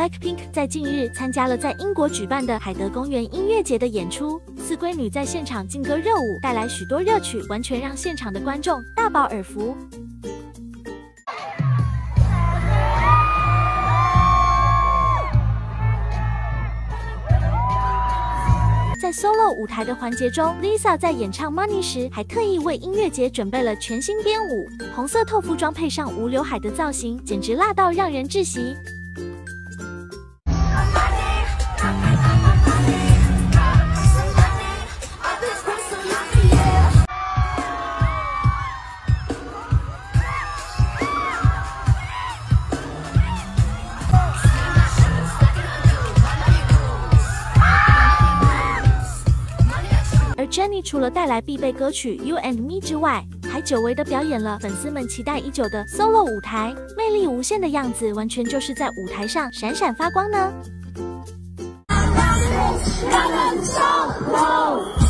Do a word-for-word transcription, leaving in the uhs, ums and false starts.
Blackpink 在近日参加了在英国举办的海德公园音乐节的演出，四闺女在现场劲歌热舞，带来许多热曲，完全让现场的观众大饱耳福。 在 solo 舞台的环节中 ，Lisa 在演唱《Money》时，还特意为音乐节准备了全新编舞，红色透肤装配上无刘海的造型，简直辣到让人窒息。 而 Jennie 除了带来必备歌曲《You and Me》之外，还久违的表演了粉丝们期待已久的 solo 舞台，魅力无限的样子，完全就是在舞台上闪闪发光呢。